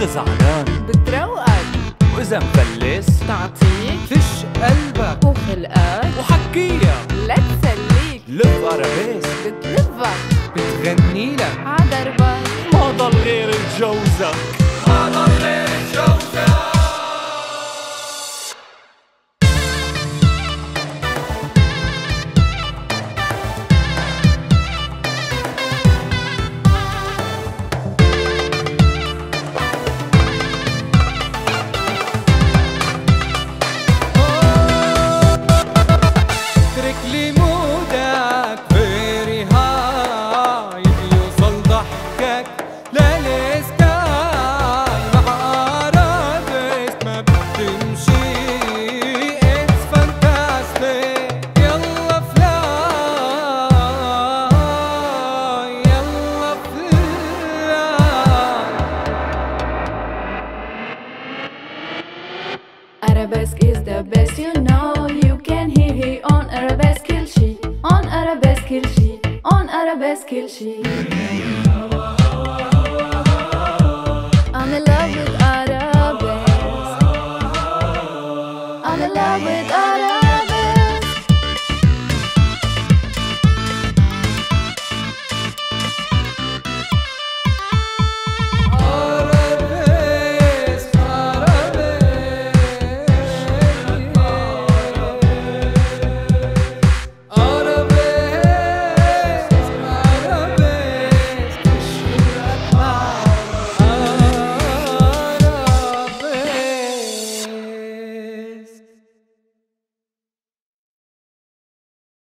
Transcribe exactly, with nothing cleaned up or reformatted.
زعلان بتروقك، وإذا مفلس تعطيك فش قلبك وخلقك وحكيها لتسليك. لف أرابيسك بتلفك بتغني لك عدربك، ما ضل غير الجوزك، ما ضل غير الجوزك. Arabesque is the best, you know. You can hear he on Arabesque kill she, on Arabesque kill she, on Arabesque kill she. I'm in love with Arabesque. I'm in love with Arabesque.